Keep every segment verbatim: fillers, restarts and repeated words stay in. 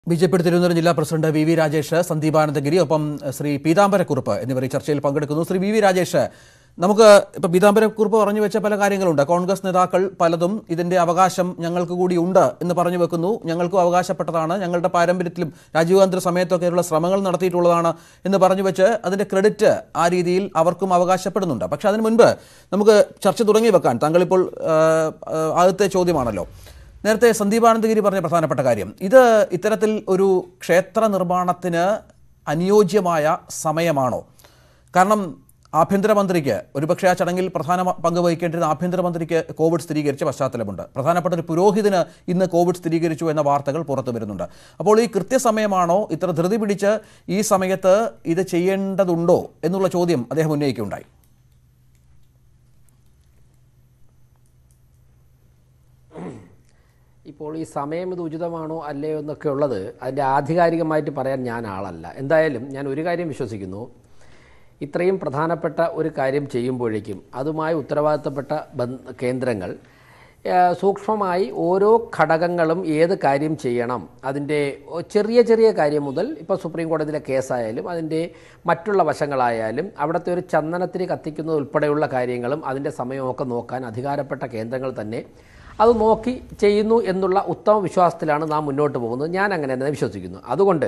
B J P Thiruvananthapuram ജില്ലാ president V V Rajesh, Sandeepanandagiri, ഒപ്പം ശ്രീ പീതാംബരക്കുറുപ്പ് എന്നിവർ ഈ ചർച്ചയിൽ പങ്കെടുക്കുന്നു. ശ്രീ വി വി രാജേഷ്, നമുക്ക് ഇപ്പോൾ പീതാംബരക്കുറുപ്പ് പറഞ്ഞു വെച്ച പല കാര്യങ്ങളുണ്ട്. കോൺഗ്രസ് നേതാക്കൾ പലതും ഇതിൻ്റെ അവകാശം ഞങ്ങൾക്ക് കൂടി ഉണ്ട് എന്ന് പറഞ്ഞു വെക്കുന്നു. ഞങ്ങൾക്കും അവകാശപ്പെട്ടതാണ്, ഞങ്ങളുടെ പാരമ്പര്യത്തിലും രാജീവ് ഗാന്ധി സമയത്തൊക്കെയുള്ള ശ്രമങ്ങൾ നടത്തിയിട്ടുള്ളതാണ് എന്ന് പറഞ്ഞു വെച്ച് അതിൻ്റെ ക്രെഡിറ്റ് ആ രീതിയിൽ അവർക്കും അവകാശപ്പെടുന്നുണ്ട്. പക്ഷെ അതിന് മുൻപ് നമുക്ക് ചർച്ച തുടങ്ങി വെക്കാൻ, താങ്കളിപ്പോൾ ആദ്യത്തെ ചോദ്യമാണല്ലോ, നേരത്തെ സന്ദീപാനന്ദഗിരി പറഞ്ഞ പ്രധാനപ്പെട്ട കാര്യം, ഇത് ഇത്തരത്തിൽ ഒരു ക്ഷേത്ര നിർമ്മാണത്തിന് അനുയോജ്യമായ സമയമാണോ? കാരണം ആഭ്യന്തരമന്ത്രിക്ക് ഒരുപക്ഷെ ആ ചടങ്ങിൽ പ്രധാന പങ്ക് വഹിക്കേണ്ടിരുന്ന ആഭ്യന്തരമന്ത്രിക്ക് കോവിഡ് സ്ഥിരീകരിച്ച പശ്ചാത്തലമുണ്ട്. പ്രധാനപ്പെട്ട ഒരു പുരോഹിതന് ഇന്ന് കോവിഡ് സ്ഥിരീകരിച്ചു എന്ന വാർത്തകൾ പുറത്തു വരുന്നുണ്ട്. അപ്പോൾ ഈ കൃത്യസമയമാണോ, ഇത്ര ധൃതി പിടിച്ച് ഈ സമയത്ത് ഇത് ചെയ്യേണ്ടതുണ്ടോ എന്നുള്ള ചോദ്യം അദ്ദേഹം ഉന്നയിക്കുകയുണ്ടായി. ഇപ്പോൾ ഈ സമയം ഇത് ഉചിതമാണോ അല്ലയോ എന്നൊക്കെ ഉള്ളത് അതിൻ്റെ ആധികാരികമായിട്ട് പറയാൻ ഞാൻ ആളല്ല. എന്തായാലും ഞാൻ ഒരു കാര്യം വിശ്വസിക്കുന്നു, ഇത്രയും പ്രധാനപ്പെട്ട ഒരു കാര്യം ചെയ്യുമ്പോഴേക്കും അതുമായി ഉത്തരവാദിത്തപ്പെട്ട കേന്ദ്രങ്ങൾ സൂക്ഷ്മമായി ഓരോ ഘടകങ്ങളും ഏത് കാര്യം ചെയ്യണം, അതിൻ്റെ ചെറിയ ചെറിയ കാര്യം മുതൽ ഇപ്പോൾ സുപ്രീം കോടതിയിലെ കേസായാലും അതിൻ്റെ മറ്റുള്ള വശങ്ങളായാലും അവിടുത്തെ ഒരു ചന്ദനത്തിരി കത്തിക്കുന്നത് ഉൾപ്പെടെയുള്ള കാര്യങ്ങളും അതിൻ്റെ സമയമൊക്കെ നോക്കാൻ അധികാരപ്പെട്ട കേന്ദ്രങ്ങൾ തന്നെ അത് നോക്കി ചെയ്യുന്നു എന്നുള്ള ഉത്തമ വിശ്വാസത്തിലാണ് നാം മുന്നോട്ട് പോകുന്നത്. ഞാൻ അങ്ങനെ തന്നെ വിശ്വസിക്കുന്നു. അതുകൊണ്ട്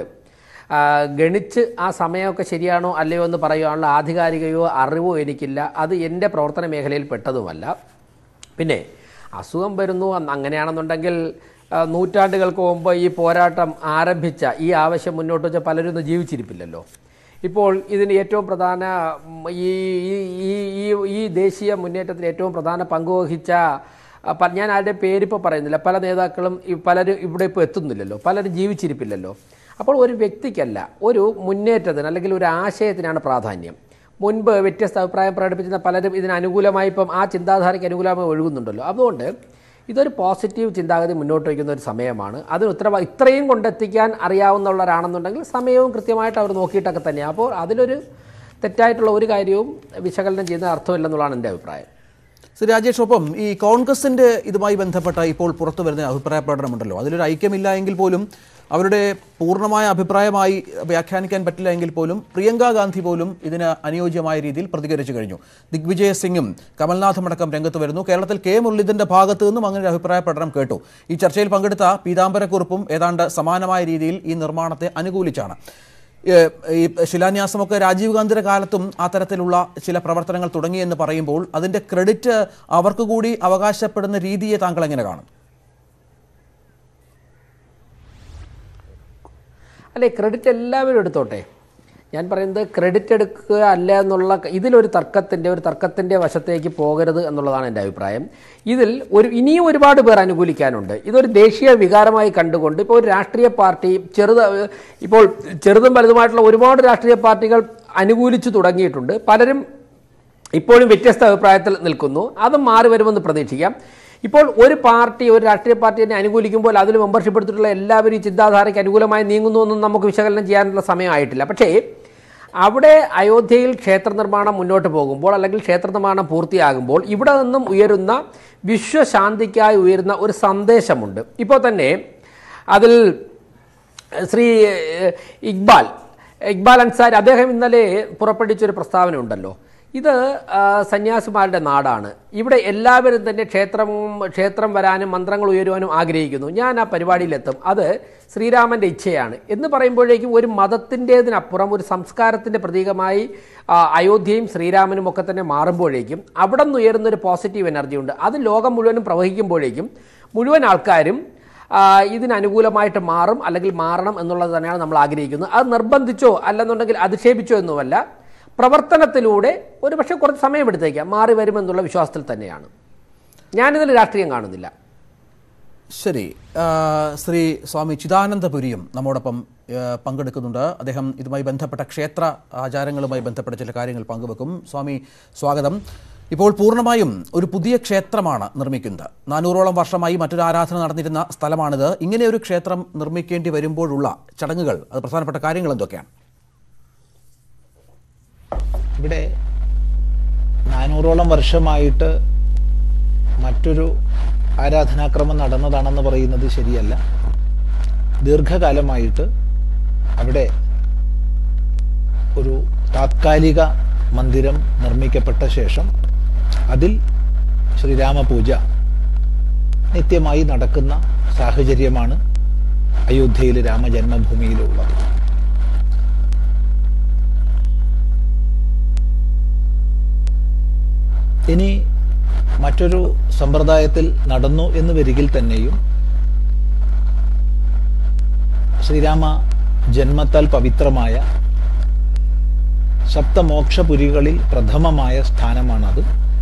ഗണിച്ച് ആ സമയമൊക്കെ ശരിയാണോ അല്ലയോ എന്ന് പറയാനുള്ള ആധികാരികയോ അറിവോ എനിക്കില്ല. അത് എൻ്റെ പ്രവർത്തന മേഖലയിൽ പെട്ടതുമല്ല. പിന്നെ അസുഖം വരുന്നു അങ്ങനെയാണെന്നുണ്ടെങ്കിൽ നൂറ്റാണ്ടുകൾക്ക് മുമ്പ് ഈ പോരാട്ടം ആരംഭിച്ച ഈ ആവശ്യം മുന്നോട്ട് വെച്ച പലരും ഒന്നും ജീവിച്ചിരിപ്പില്ലല്ലോ. ഇപ്പോൾ ഇതിന് ഏറ്റവും പ്രധാന ഈ ഈ ഈ ദേശീയ മുന്നേറ്റത്തിന് ഏറ്റവും പ്രധാന പങ്കുവഹിച്ച, ഞാൻ ആരുടെ പേരിപ്പോൾ പറയുന്നില്ല, പല നേതാക്കളും പലരും ഇവിടെ ഇപ്പോൾ എത്തുന്നില്ലല്ലോ, പലരും ജീവിച്ചിരിപ്പില്ലല്ലോ. അപ്പോൾ ഒരു വ്യക്തിക്കല്ല, ഒരു മുന്നേറ്റത്തിന് അല്ലെങ്കിൽ ഒരു ആശയത്തിനാണ് പ്രാധാന്യം. മുൻപ് വ്യത്യസ്ത അഭിപ്രായം പ്രകടിപ്പിച്ചിരുന്ന പലരും ഇതിന് അനുകൂലമായി ഇപ്പം ആ ചിന്താധാരയ്ക്ക് അനുകൂലമായി ഒഴുകുന്നുണ്ടല്ലോ. അതുകൊണ്ട് ഇതൊരു പോസിറ്റീവ് ചിന്താഗതി മുന്നോട്ട് വയ്ക്കുന്ന ഒരു സമയമാണ്. അതിന് ഉത്തരവാ ഇത്രയും കൊണ്ടെത്തിക്കാൻ അറിയാവുന്നവരാണെന്നുണ്ടെങ്കിൽ സമയവും കൃത്യമായിട്ട് അവർ നോക്കിയിട്ടൊക്കെ തന്നെയാണ്. അപ്പോൾ അതിലൊരു തെറ്റായിട്ടുള്ള ഒരു കാര്യവും വിശകലനം ചെയ്യുന്ന അർത്ഥമില്ലെന്നുള്ളതാണ് എൻ്റെ അഭിപ്രായം. ശ്രീ രാജേഷ്, ഒപ്പം ഈ കോൺഗ്രസിൻ്റെ ഇതുമായി ബന്ധപ്പെട്ട ഇപ്പോൾ പുറത്തു വരുന്ന അഭിപ്രായ പ്രകടനമുണ്ടല്ലോ, അതിലൊരു ഐക്യമില്ല എങ്കിൽ പോലും, അവരുടെ പൂർണ്ണമായ അഭിപ്രായമായി വ്യാഖ്യാനിക്കാൻ പറ്റില്ല എങ്കിൽ പോലും പ്രിയങ്ക ഗാന്ധി പോലും ഇതിന് അനുയോജ്യമായ രീതിയിൽ പ്രതികരിച്ചു കഴിഞ്ഞു. ദിഗ്വിജയ് സിംഗും കമൽനാഥും അടക്കം രംഗത്ത് വരുന്നു. കേരളത്തിൽ കെ മുരളീധരന്റെ ഭാഗത്തു നിന്നും അങ്ങനെ ഒരു അഭിപ്രായ പ്രകടനം കേട്ടു. ഈ ചർച്ചയിൽ പങ്കെടുത്ത പീതാംബരക്കുറുപ്പും ഏതാണ്ട് സമാനമായ രീതിയിൽ ഈ നിർമ്മാണത്തെ അനുകൂലിച്ചാണ്. ഈ ശിലാന്യാസമൊക്കെ രാജീവ് ഗാന്ധിയുടെ കാലത്തും ആ തരത്തിലുള്ള ചില പ്രവർത്തനങ്ങൾ തുടങ്ങിയെന്ന് പറയുമ്പോൾ അതിൻ്റെ ക്രെഡിറ്റ് അവർക്ക് കൂടി അവകാശപ്പെടുന്ന രീതിയെ താങ്കൾ എങ്ങനെ കാണും? അല്ലേ, ക്രെഡിറ്റ് എല്ലാവരും എടുത്തോട്ടെ. ഞാൻ പറയുന്നത് ക്രെഡിറ്റ് എടുക്കുക അല്ല എന്നുള്ള ഇതിലൊരു തർക്കത്തിൻ്റെ ഒരു തർക്കത്തിൻ്റെ വശത്തേക്ക് പോകരുത് എന്നുള്ളതാണ് എൻ്റെ അഭിപ്രായം. ഇതിൽ ഒരു ഇനിയും ഒരുപാട് പേർ അനുകൂലിക്കാനുണ്ട്. ഇതൊരു ദേശീയ വികാരമായി കണ്ടുകൊണ്ട് ഇപ്പോൾ ഒരു രാഷ്ട്രീയ പാർട്ടി ചെറുത് ഇപ്പോൾ ചെറുതും വലുതുമായിട്ടുള്ള ഒരുപാട് രാഷ്ട്രീയ പാർട്ടികൾ അനുകൂലിച്ചു തുടങ്ങിയിട്ടുണ്ട്. പലരും ഇപ്പോഴും വ്യത്യസ്ത അഭിപ്രായത്തിൽ നിൽക്കുന്നു. അത് മാറി വരുമെന്ന് പ്രതീക്ഷിക്കാം. ഇപ്പോൾ ഒരു പാർട്ടി ഒരു രാഷ്ട്രീയ പാർട്ടി തന്നെ അനുകൂലിക്കുമ്പോൾ അതിൽ മെമ്പർഷിപ്പ് എടുത്തിട്ടുള്ള എല്ലാവരും ഈ ചിന്താധാരയ്ക്ക് അനുകൂലമായി നീങ്ങുന്നുവെന്നും നമുക്ക് വിശകലനം ചെയ്യാനുള്ള സമയമായിട്ടില്ല. പക്ഷേ അവിടെ അയോധ്യയിൽ ക്ഷേത്ര നിർമ്മാണം മുന്നോട്ട് പോകുമ്പോൾ അല്ലെങ്കിൽ ക്ഷേത്ര നിർമ്മാണം പൂർത്തിയാകുമ്പോൾ ഇവിടെ നിന്നും ഉയരുന്ന വിശ്വശാന്തിക്കായി ഉയരുന്ന ഒരു സന്ദേശമുണ്ട്. ഇപ്പോൾ തന്നെ അതിൽ ശ്രീ ഇക്ബാൽ ഇക്ബാൽ അൻസാരി അദ്ദേഹം ഇന്നലെ പുറപ്പെടുവിച്ചൊരു പ്രസ്താവന ഉണ്ടല്ലോ, ഇത് സന്യാസിമാരുടെ നാടാണ്, ഇവിടെ എല്ലാവരും തന്നെ ക്ഷേത്രം ക്ഷേത്രം വരാനും മന്ത്രങ്ങൾ ഉയരുവാനും ആഗ്രഹിക്കുന്നു, ഞാൻ ആ പരിപാടിയിലെത്തും, അത് ശ്രീരാമൻ്റെ ഇച്ഛയാണ് എന്ന് പറയുമ്പോഴേക്കും ഒരു മതത്തിൻ്റെതിനപ്പുറം ഒരു സംസ്കാരത്തിൻ്റെ പ്രതീകമായി അയോധ്യയും ശ്രീരാമനും ഒക്കെ തന്നെ മാറുമ്പോഴേക്കും അവിടെ നിന്ന് ഉയരുന്നൊരു പോസിറ്റീവ് എനർജി ഉണ്ട്. അത് ലോകം മുഴുവനും പ്രവഹിക്കുമ്പോഴേക്കും മുഴുവൻ ആൾക്കാരും ഇതിനനുകൂലമായിട്ട് മാറും അല്ലെങ്കിൽ മാറണം എന്നുള്ളത് തന്നെയാണ് നമ്മൾ ആഗ്രഹിക്കുന്നത്. അത് നിർബന്ധിച്ചോ അല്ലെന്നുണ്ടെങ്കിൽ അധിക്ഷേപിച്ചോ എന്നുമല്ല, പ്രവർത്തനത്തിലൂടെ ഒരു പക്ഷേ കുറച്ച് സമയമെടുത്തേക്കാം, മാറി വരുമെന്നുള്ള വിശ്വാസത്തിൽ തന്നെയാണ്. ഞാനിതിൽ രാഷ്ട്രീയം കാണുന്നില്ല. ശരി, ശ്രീ സ്വാമി ചിദാനന്ദപുരിയും നമ്മോടൊപ്പം പങ്കെടുക്കുന്നുണ്ട്. അദ്ദേഹം ഇതുമായി ബന്ധപ്പെട്ട ക്ഷേത്ര ആചാരങ്ങളുമായി ബന്ധപ്പെട്ട ചില കാര്യങ്ങൾ പങ്കുവെക്കും. സ്വാമി, സ്വാഗതം. ഇപ്പോൾ പൂർണ്ണമായും ഒരു പുതിയ ക്ഷേത്രമാണ് നിർമ്മിക്കുന്നത്. നാനൂറോളം വർഷമായി മറ്റൊരു ആരാധന നടന്നിരുന്ന സ്ഥലമാണിത്. ഇങ്ങനെ ഒരു ക്ഷേത്രം നിർമ്മിക്കേണ്ടി വരുമ്പോഴുള്ള ചടങ്ങുകൾ, അത് പ്രധാനപ്പെട്ട കാര്യങ്ങൾ എന്തൊക്കെയാണ്? ഇവിടെ നാനൂറോളം വർഷമായിട്ട് മറ്റൊരു ആരാധനാക്രമം നടന്നതാണെന്ന് പറയുന്നത് ശരിയല്ല. ദീർഘകാലമായിട്ട് അവിടെ ഒരു താത്കാലിക മന്ദിരം നിർമ്മിക്കപ്പെട്ട ശേഷം അതിൽ ശ്രീരാമപൂജ നിത്യമായി നടക്കുന്ന സാഹചര്യമാണ് അയോധ്യയിൽ രാമജന്മഭൂമിയിലുള്ളത്. ഇനി മറ്റൊരു സമ്പ്രദായത്തിൽ നടന്നു എന്ന് വരികിൽ തന്നെയും ശ്രീരാമ ജന്മത്താൽ പവിത്രമായ സപ്തമോക്ഷപുരികളിൽ പ്രഥമമായ സ്ഥാനമാണത്.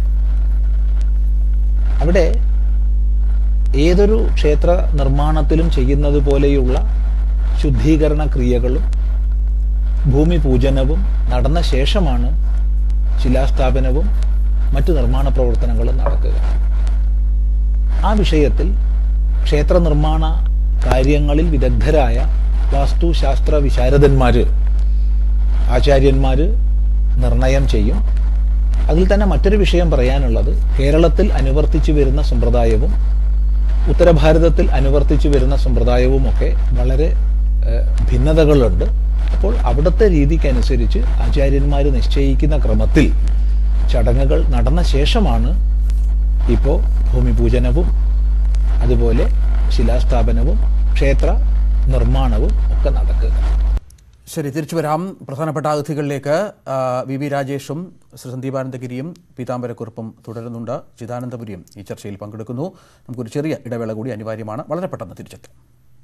അവിടെ ഏതൊരു ക്ഷേത്ര നിർമ്മാണത്തിലും ചെയ്യുന്നത് പോലെയുള്ള ശുദ്ധീകരണ ക്രിയകളും ഭൂമി പൂജനവും നടന്ന ശേഷമാണ് ശിലാസ്ഥാപനവും മറ്റു നിർമ്മാണ പ്രവർത്തനങ്ങളും നടക്കുക. ആ വിഷയത്തിൽ ക്ഷേത്ര നിർമ്മാണ കാര്യങ്ങളിൽ വിദഗ്ധരായ വാസ്തുശാസ്ത്ര വിശാരദന്മാർ, ആചാര്യന്മാർ നിർണയം ചെയ്യും. അതിൽ തന്നെ മറ്റൊരു വിഷയം പറയാനുള്ളത്, കേരളത്തിൽ അനുവർത്തിച്ചു വരുന്ന സമ്പ്രദായവും ഉത്തരഭാരതത്തിൽ അനുവർത്തിച്ചു വരുന്ന സമ്പ്രദായവുമൊക്കെ വളരെ ഭിന്നതകളുണ്ട്. അപ്പോൾ അവിടുത്തെ രീതിക്കനുസരിച്ച് ആചാര്യന്മാർ നിശ്ചയിക്കുന്ന ക്രമത്തിൽ ചടങ്ങുകൾ നടന്ന ശേഷമാണ് ഇപ്പോൾ ഭൂമിപൂജനവും അതുപോലെ ശിലാസ്ഥാപനവും ക്ഷേത്ര നിർമ്മാണവും ഒക്കെ നടക്കുക. ശരി, തിരിച്ചു വരാം. പ്രധാനപ്പെട്ട അതിഥികളിലേക്ക് വി വി രാജേഷും ശ്രീ സന്ദീപാനന്ദഗിരിയും പീതാംബരക്കുറുപ്പും തുടരുന്നുണ്ട്. ചിദാനന്ദപുരിയും ഈ ചർച്ചയിൽ പങ്കെടുക്കുന്നു. നമുക്കൊരു ചെറിയ ഇടവേള കൂടി അനിവാര്യമാണ്. വളരെ പെട്ടെന്ന് തിരിച്ചെത്താം.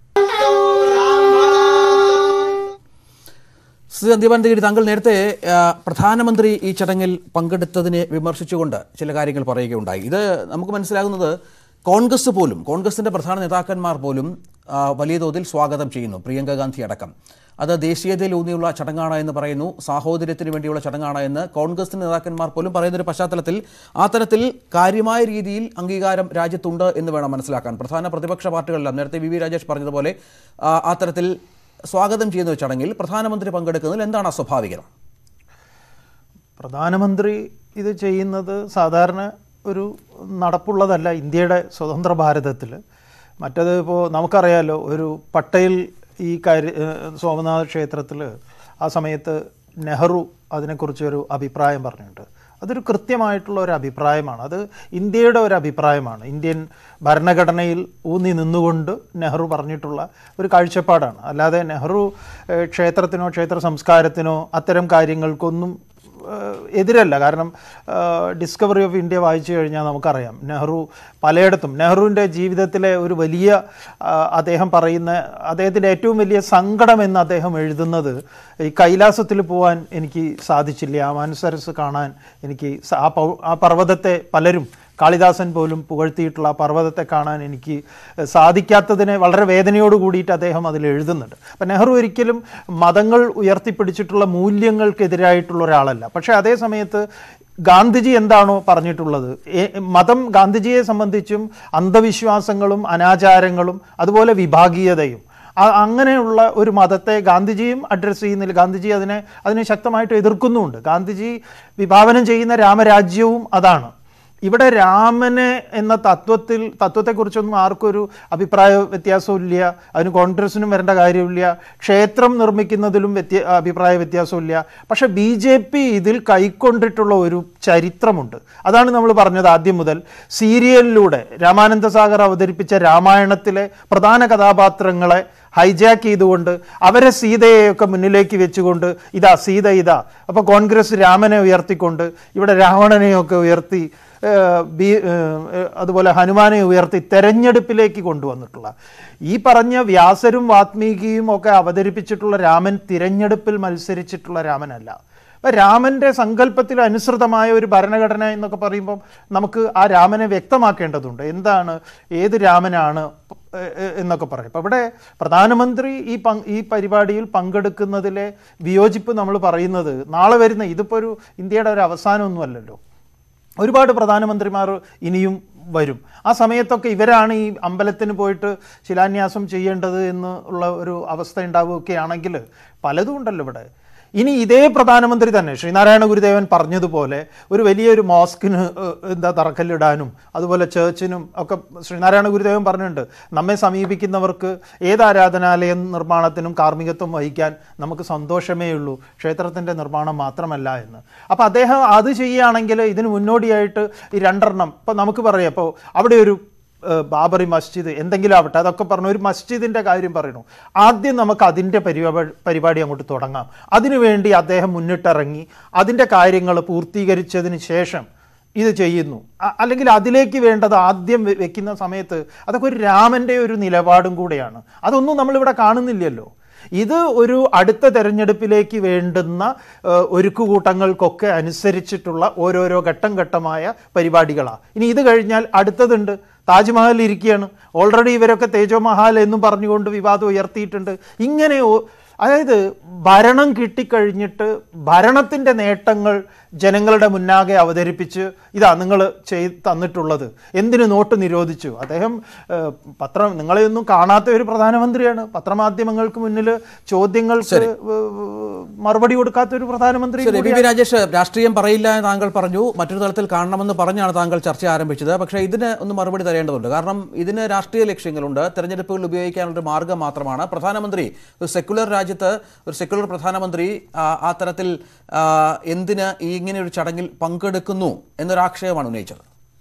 ശ്രീ സന്ദീപാനന്ദഗിരി, താങ്കൾ നേരത്തെ പ്രധാനമന്ത്രി ഈ ചടങ്ങിൽ പങ്കെടുത്തതിനെ വിമർശിച്ചുകൊണ്ട് ചില കാര്യങ്ങൾ പറയുകയുണ്ടായി. ഇത് നമുക്ക് മനസ്സിലാകുന്നത് കോൺഗ്രസ് പോലും, കോൺഗ്രസിൻ്റെ പ്രധാന നേതാക്കന്മാർ പോലും വലിയ തോതിൽ സ്വാഗതം ചെയ്യുന്നു, പ്രിയങ്ക ഗാന്ധി അടക്കം. അത് ദേശീയതയിൽ ഊന്നിയുള്ള ചടങ്ങാണ് എന്ന് പറയുന്നു, സാഹോദര്യത്തിന് വേണ്ടിയുള്ള ചടങ്ങാണ് എന്ന് കോൺഗ്രസ് നേതാക്കന്മാർ പോലും പറയുന്നൊരു പശ്ചാത്തലത്തിൽ ആ തരത്തിൽ കാര്യമായ രീതിയിൽ അംഗീകാരം രാജ്യത്തുണ്ട് എന്ന് വേണം മനസ്സിലാക്കാൻ. പ്രധാന പ്രതിപക്ഷ പാർട്ടികളെല്ലാം നേരത്തെ വി വി രാജേഷ് പറഞ്ഞതുപോലെ ആ തരത്തിൽ സ്വാഗതം ചെയ്യുന്ന ഒരു ചടങ്ങിൽ പ്രധാനമന്ത്രി പങ്കെടുക്കുന്നതിൽ എന്താണ് അസ്വാഭാവികത? പ്രധാനമന്ത്രി ഇത് ചെയ്യുന്നത് സാധാരണ ഒരു നടപ്പുള്ളതല്ല ഇന്ത്യയുടെ സ്വതന്ത്ര ഭാരതത്തിൽ. മറ്റത് ഇപ്പോൾ നമുക്കറിയാമല്ലോ, ഒരു പട്ടേൽ ഈ കാര്യ സോമനാഥ ക്ഷേത്രത്തിൽ ആ സമയത്ത് നെഹ്റു അതിനെക്കുറിച്ചൊരു അഭിപ്രായം പറഞ്ഞിട്ടുണ്ട്. അതൊരു കൃത്യമായിട്ടുള്ള ഒരു അഭിപ്രായമാണ്, അത് ഇന്ത്യയുടെ ഒരു അഭിപ്രായമാണ്. ഇന്ത്യൻ ഭരണഘടനയിൽ ഊന്നി നിന്നുകൊണ്ട് നെഹ്റു പറഞ്ഞിട്ടുള്ള ഒരു കാഴ്ചപ്പാടാണ്. അല്ലാതെ നെഹ്റു ക്ഷേത്രത്തിനോ ക്ഷേത്ര സംസ്കാരത്തിനോ അത്തരം കാര്യങ്ങൾക്കൊന്നും എതിരല്ല. കാരണം ഡിസ്കവറി ഓഫ് ഇന്ത്യ വായിച്ചു കഴിഞ്ഞാൽ നമുക്കറിയാം, നെഹ്റു പലയിടത്തും നെഹ്റുവിൻ്റെ ജീവിതത്തിലെ ഒരു വലിയ അദ്ദേഹം പറയുന്ന അദ്ദേഹത്തിൻ്റെ ഏറ്റവും വലിയ സങ്കടം എന്ന് അദ്ദേഹം എഴുതുന്നത് ഈ കൈലാസത്തിൽ പോകാൻ എനിക്ക് സാധിച്ചില്ല, ആ മാനസരസ് കാണാൻ എനിക്ക് ആ ആ പർവ്വതത്തെ പലരും കാളിദാസൻ പോലും പുകഴ്ത്തിയിട്ടുള്ള ആ പർവ്വതത്തെ കാണാൻ എനിക്ക് സാധിക്കാത്തതിനെ വളരെ വേദനയോട് കൂടിയിട്ട് അദ്ദേഹം അതിൽ എഴുതുന്നുണ്ട്. അപ്പം നെഹ്റു ഒരിക്കലും മതങ്ങൾ ഉയർത്തിപ്പിടിച്ചിട്ടുള്ള മൂല്യങ്ങൾക്കെതിരായിട്ടുള്ള ഒരാളല്ല. പക്ഷേ അതേ സമയത്ത് ഗാന്ധിജി എന്താണോ പറഞ്ഞിട്ടുള്ളത്, മതം ഗാന്ധിജിയെ സംബന്ധിച്ചും അന്ധവിശ്വാസങ്ങളും അനാചാരങ്ങളും അതുപോലെ വിഭാഗീയതയും അങ്ങനെയുള്ള ഒരു മതത്തെ ഗാന്ധിജിയും അഡ്രസ്സ് ചെയ്യുന്നില്ല. ഗാന്ധിജി അതിനെ അതിനെ ശക്തമായിട്ട് എതിർക്കുന്നുമുണ്ട്. ഗാന്ധിജി വിഭാവനം ചെയ്യുന്ന രാമരാജ്യവും അതാണ്. ഇവിടെ രാമനെ എന്ന തത്വത്തിൽ തത്വത്തെക്കുറിച്ചൊന്നും ആർക്കൊരു അഭിപ്രായ വ്യത്യാസവും ഇല്ല, അതിന് കോൺഗ്രസിനും വരേണ്ട കാര്യമില്ല, ക്ഷേത്രം നിർമ്മിക്കുന്നതിലും വ്യത്യ അഭിപ്രായ വ്യത്യാസമില്ല. പക്ഷേ ബി ജെ പി ഇതിൽ കൈക്കൊണ്ടിട്ടുള്ള ഒരു ചരിത്രമുണ്ട്. അതാണ് നമ്മൾ പറഞ്ഞത് ആദ്യം മുതൽ. സീരിയലിലൂടെ രാമാനന്ദ സാഗർ അവതരിപ്പിച്ച രാമായണത്തിലെ പ്രധാന കഥാപാത്രങ്ങളെ ഹൈജാക്ക് ചെയ്തുകൊണ്ട് അവരെ സീതയെയൊക്കെ മുന്നിലേക്ക് വെച്ചുകൊണ്ട് ഇതാ സീത ഇതാ, അപ്പോൾ കോൺഗ്രസ് രാമനെ ഉയർത്തിക്കൊണ്ട് ഇവിടെ രാവണനെയൊക്കെ ഉയർത്തി ബി അതുപോലെ ഹനുമാനെ ഉയർത്തി തെരഞ്ഞെടുപ്പിലേക്ക് കൊണ്ടുവന്നിട്ടുള്ള ഈ പറഞ്ഞ വ്യാസരും വാത്മീകിയും ഒക്കെ അവതരിപ്പിച്ചിട്ടുള്ള രാമൻ തിരഞ്ഞെടുപ്പിൽ മത്സരിച്ചിട്ടുള്ള രാമനല്ല. അപ്പം രാമൻ്റെ സങ്കല്പത്തിൽ അനുസൃതമായ ഒരു ഭരണഘടന എന്നൊക്കെ പറയുമ്പം നമുക്ക് ആ രാമനെ വ്യക്തമാക്കേണ്ടതുണ്ട്. എന്താണ്, ഏത് രാമനാണ് എന്നൊക്കെ പറയും. അപ്പം ഇവിടെ പ്രധാനമന്ത്രി ഈ പങ്ക് ഈ പരിപാടിയിൽ പങ്കെടുക്കുന്നതിലെ വിയോജിപ്പ് നമ്മൾ പറയുന്നത് നാളെ വരുന്ന ഇതിപ്പോൾ ഒരു ഇന്ത്യയുടെ ഒരു അവസാനമൊന്നുമല്ലല്ലോ, ഒരുപാട് പ്രധാനമന്ത്രിമാർ ഇനിയും വരും. ആ സമയത്തൊക്കെ ഇവരാണ് ഈ അമ്പലത്തിന് പോയിട്ട് ശിലാന്യാസം ചെയ്യേണ്ടത് എന്ന് ഉള്ള ഒരു അവസ്ഥ ഉണ്ടാവുകയൊക്കെ ആണെങ്കിൽ പലതും ഉണ്ടല്ലോ ഇവിടെ. ഇനി ഇതേ പ്രധാനമന്ത്രി തന്നെ ശ്രീനാരായണ ഗുരുദേവൻ പറഞ്ഞതുപോലെ ഒരു വലിയൊരു മോസ്കിന് എന്താ തറക്കല്ലിടാനും അതുപോലെ ചേർച്ചിനും ഒക്കെ ശ്രീനാരായണ ഗുരുദേവൻ പറഞ്ഞിട്ടുണ്ട്. നമ്മെ സമീപിക്കുന്നവർക്ക് ഏത് ആരാധനാലയ നിർമ്മാണത്തിനും കാർമ്മികത്വം വഹിക്കാൻ നമുക്ക് സന്തോഷമേ ഉള്ളൂ, ക്ഷേത്രത്തിൻ്റെ നിർമ്മാണം മാത്രമല്ല എന്ന്. അപ്പോൾ അദ്ദേഹം അത് ചെയ്യുകയാണെങ്കിൽ ഇതിന് മുന്നോടിയായിട്ട് ഈ രണ്ടെണ്ണം ഇപ്പം നമുക്ക് പറയാം. ഇപ്പോൾ അവിടെ ഒരു ബാബറി മസ്ജിദ് എന്തെങ്കിലും ആവട്ടെ, അതൊക്കെ പറഞ്ഞു ഒരു മസ്ജിദിൻ്റെ കാര്യം പറയണു. ആദ്യം നമുക്ക് അതിൻ്റെ പരിപാടി പരിപാടി അങ്ങോട്ട് തുടങ്ങാം. അതിനുവേണ്ടി അദ്ദേഹം മുന്നിട്ടിറങ്ങി അതിൻ്റെ കാര്യങ്ങൾ പൂർത്തീകരിച്ചതിന് ശേഷം ഇത് ചെയ്യുന്നു. അല്ലെങ്കിൽ അതിലേക്ക് വേണ്ടത് ആദ്യം വെക്കുന്ന സമയത്ത് അതൊക്കെ ഒരു രാമൻ്റെ ഒരു നിലപാടും കൂടെയാണ്. അതൊന്നും നമ്മളിവിടെ കാണുന്നില്ലല്ലോ. ഇത് ഒരു അടുത്ത തെരഞ്ഞെടുപ്പിലേക്ക് വേണ്ടുന്ന ഒരുക്കുകൂട്ടങ്ങൾക്കൊക്കെ അനുസരിച്ചിട്ടുള്ള ഓരോരോ ഘട്ടം ഘട്ടമായ പരിപാടികളാണ്. ഇനി ഇത് കഴിഞ്ഞാൽ അടുത്തതുണ്ട്, താജ്മഹൽ ഇരിക്കുകയാണ്. ഓൾറെഡി ഇവരൊക്കെ തേജോ മഹാൽ എന്നും പറഞ്ഞുകൊണ്ട് വിവാദം ഉയർത്തിയിട്ടുണ്ട്. ഇങ്ങനെ അതായത് ഭരണം കിട്ടിക്കഴിഞ്ഞിട്ട് ഭരണത്തിൻ്റെ നേട്ടങ്ങൾ ജനങ്ങളുടെ മുന്നാകെ അവതരിപ്പിച്ച് ഇതാ നിങ്ങൾ ചെയ് തന്നിട്ടുള്ളത്, എന്തിന് നോട്ട് നിരോധിച്ചു. അദ്ദേഹം പത്രം നിങ്ങളെയൊന്നും കാണാത്ത ഒരു പ്രധാനമന്ത്രിയാണ്. പത്രമാധ്യമങ്ങൾക്ക് മുന്നിൽ ചോദ്യങ്ങൾക്ക് മറുപടി കൊടുക്കാത്ത ഒരു പ്രധാനമന്ത്രി. വി വി രാജേഷ്, രാഷ്ട്രീയം പറയില്ല എന്ന് താങ്കൾ പറഞ്ഞു, മറ്റൊരു തലത്തിൽ കാണണമെന്ന് പറഞ്ഞാണ് താങ്കൾ ചർച്ച ആരംഭിച്ചത്. പക്ഷേ ഇതിന് ഒന്ന് മറുപടി തരേണ്ടതുണ്ട്. കാരണം ഇതിന് രാഷ്ട്രീയ ലക്ഷ്യങ്ങളുണ്ട്, തെരഞ്ഞെടുപ്പുകൾ ഉപയോഗിക്കാനുള്ള മാർഗം മാത്രമാണ്. പ്രധാനമന്ത്രി ഒരു സെക്യുലർ രാജ്യത്ത് ഒരു സെക്യുലർ പ്രധാനമന്ത്രി ആ തരത്തിൽ എന്തിന് ഈ ഇങ്ങനെ ഒരു ചടങ്ങിൽ പങ്കെടുക്കുന്നു എന്നൊരാക്ഷേപമാണ് ഉന്നയിച്ചത്.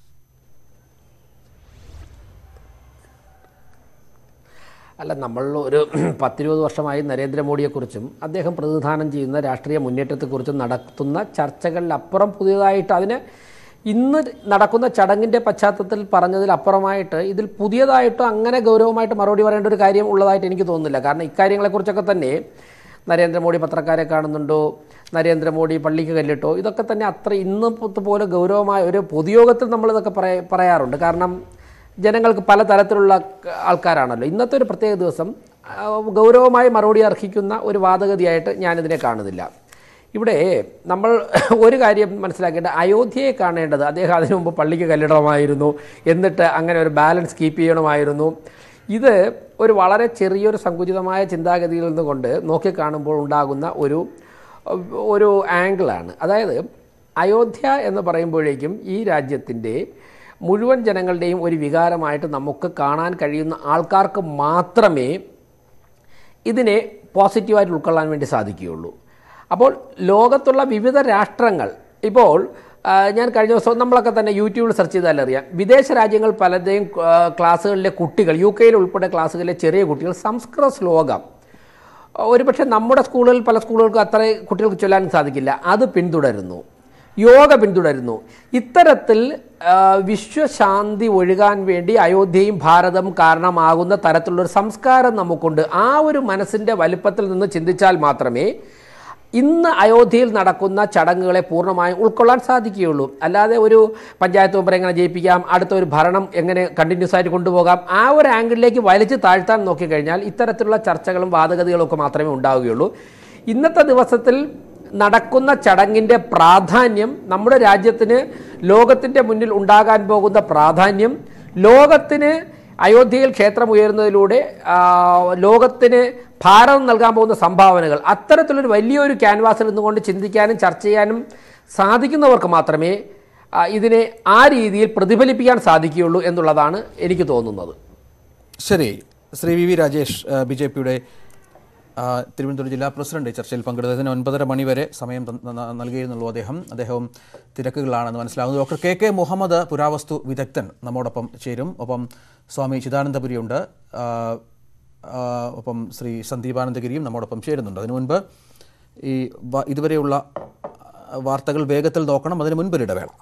അല്ല, നമ്മൾ ഒരു പത്തിരുപത് വർഷമായി നരേന്ദ്രമോദിയെക്കുറിച്ചും അദ്ദേഹം പ്രതിനിധാനം ചെയ്യുന്ന രാഷ്ട്രീയ മുന്നേറ്റത്തെക്കുറിച്ചും നടത്തുന്ന ചർച്ചകളിലപ്പുറം പുതിയതായിട്ട് അതിന് ഇന്ന് നടക്കുന്ന ചടങ്ങിൻ്റെ പശ്ചാത്തലത്തിൽ പറഞ്ഞതിലപ്പുറമായിട്ട് ഇതിൽ പുതിയതായിട്ടോ അങ്ങനെ ഗൗരവമായിട്ട് മറുപടി പറയേണ്ട ഒരു കാര്യം ഉള്ളതായിട്ട് എനിക്ക് തോന്നുന്നില്ല. കാരണം ഇക്കാര്യങ്ങളെക്കുറിച്ചൊക്കെ തന്നെ നരേന്ദ്രമോദി പത്രക്കാരെ കാണുന്നുണ്ടോ, നരേന്ദ്രമോദി പള്ളിക്ക് കല്ലിട്ടോ, ഇതൊക്കെ തന്നെ അത്ര ഇന്നത്തെ പോലെ ഗൗരവമായ ഒരു പൊതുയോഗത്തിൽ നമ്മളിതൊക്കെ പറയ പറയാറുണ്ട്. കാരണം ജനങ്ങൾക്ക് പല തരത്തിലുള്ള ആൾക്കാരാണല്ലോ. ഇന്നത്തെ ഒരു പ്രത്യേക ദിവസം ഗൗരവമായി മറുപടി അർഹിക്കുന്ന ഒരു വാദഗതിയായിട്ട് ഞാനിതിനെ കാണുന്നില്ല. ഇവിടെ നമ്മൾ ഒരു കാര്യം മനസ്സിലാക്കേണ്ട, അയോധ്യയെ കാണേണ്ടത് അദ്ദേഹം അതിനു മുമ്പ് പള്ളിക്ക് കല്ലിടണമായിരുന്നു, എന്നിട്ട് അങ്ങനെ ഒരു ബാലൻസ് കീപ്പ് ചെയ്യണമായിരുന്നു. ഇത് ഒരു വളരെ ചെറിയൊരു സങ്കുചിതമായ ചിന്താഗതിയിൽ നിന്നുകൊണ്ട് നോക്കിക്കാണുമ്പോൾ ഉണ്ടാകുന്ന ഒരു ഒരു ആംഗിളാണ്. അതായത് അയോധ്യ എന്ന് പറയുമ്പോഴേക്കും ഈ രാജ്യത്തിൻ്റെ മുഴുവൻ ജനങ്ങളുടെയും ഒരു വികാരമായിട്ട് നമുക്ക് കാണാൻ കഴിയുന്ന ആൾക്കാർക്ക് മാത്രമേ ഇതിനെ പോസിറ്റീവായിട്ട് ഉൾക്കൊള്ളാൻ വേണ്ടി സാധിക്കുകയുള്ളൂ. അപ്പോൾ ലോകത്തുള്ള വിവിധ രാഷ്ട്രങ്ങൾ, ഇപ്പോൾ ഞാൻ കഴിഞ്ഞ ദിവസം നമ്മളൊക്കെ തന്നെ യൂട്യൂബിൽ സെർച്ച് ചെയ്താൽ അറിയാം, വിദേശ രാജ്യങ്ങൾ പലതേയും ക്ലാസ്സുകളിലെ കുട്ടികൾ, യു കെയിൽ ഉൾപ്പെടെ ക്ലാസ്സുകളിലെ ചെറിയ കുട്ടികൾ സംസ്കൃത ശ്ലോകം ഒരുപക്ഷെ നമ്മുടെ സ്കൂളുകളിൽ പല സ്കൂളുകൾക്കും അത്ര കുട്ടികൾക്ക് ചൊല്ലാൻ സാധിക്കില്ല, അത് പിന്തുടരുന്നു, യോഗ പിന്തുടരുന്നു. ഇത്തരത്തിൽ വിശ്വശാന്തി ഒഴുകാൻ വേണ്ടി അയോധ്യയും ഭാരതം കാരണമാകുന്ന തരത്തിലുള്ളൊരു സംസ്കാരം നമുക്കുണ്ട്. ആ ഒരു മനസ്സിൻ്റെ വലിപ്പത്തിൽ നിന്ന് ചിന്തിച്ചാൽ മാത്രമേ ഇന്ന് അയോധ്യയിൽ നടക്കുന്ന ചടങ്ങുകളെ പൂർണ്ണമായും ഉൾക്കൊള്ളാൻ സാധിക്കുകയുള്ളൂ. അല്ലാതെ ഒരു പഞ്ചായത്ത് മെമ്പറെ എങ്ങനെ ജയിപ്പിക്കാം, അടുത്ത ഒരു ഭരണം എങ്ങനെ കണ്ടിന്യൂസ് ആയിട്ട് കൊണ്ടുപോകാം, ആ ഒരു ആംഗിളിലേക്ക് വലിച്ചു താഴ്ത്താൻ നോക്കിക്കഴിഞ്ഞാൽ ഇത്തരത്തിലുള്ള ചർച്ചകളും വാദഗതികളും ഒക്കെ മാത്രമേ ഉണ്ടാവുകയുള്ളൂ. ഇന്നത്തെ ദിവസത്തിൽ നടക്കുന്ന ചടങ്ങിൻ്റെ പ്രാധാന്യം, നമ്മുടെ രാജ്യത്തിന് ലോകത്തിൻ്റെ മുന്നിൽ ഉണ്ടാകാൻ പോകുന്ന പ്രാധാന്യം, ലോകത്തിന് അയോധ്യയിൽ ക്ഷേത്രം ഉയരുന്നതിലൂടെ ലോകത്തിന് ഭാരതം നൽകാൻ പോകുന്ന സംഭാവനകൾ, അത്തരത്തിലൊരു വലിയൊരു ക്യാൻവാസിൽ നിന്നുകൊണ്ട് ചിന്തിക്കാനും ചർച്ച ചെയ്യാനും സാധിക്കുന്നവർക്ക് മാത്രമേ ഇതിനെ ആ രീതിയിൽ പ്രതിഫലിപ്പിക്കാൻ സാധിക്കുകയുള്ളൂ എന്നുള്ളതാണ് എനിക്ക് തോന്നുന്നത്. ശരി, Shri V V Rajesh, B J പിയുടെ തിരുവനന്തപുരം ജില്ലാ പ്രസിഡന്റ് ചർച്ചയിൽ പങ്കെടുത്തതിന് ഒൻപതര മണി വരെ സമയം നൽകിയിരുന്നുള്ളൂ അദ്ദേഹം. അദ്ദേഹം തിരക്കുകളാണെന്ന് മനസ്സിലാകുന്നു. ഡോക്ടർ കെ കെ മുഹമ്മദ്, പുരാവസ്തു വിദഗ്ധൻ, നമ്മോടൊപ്പം ചേരും. ഒപ്പം സ്വാമി ചിദാനന്ദപുരിയുണ്ട്. ഒപ്പം ശ്രീ സന്ദീപാനന്ദഗിരിയും നമ്മോടൊപ്പം ചേരുന്നുണ്ട്. അതിനു മുൻപ് ഈ ഇതുവരെയുള്ള വാർത്തകൾ വേഗത്തിൽ നോക്കണം. അതിന് മുൻപ് ഒരു ഇടവേള.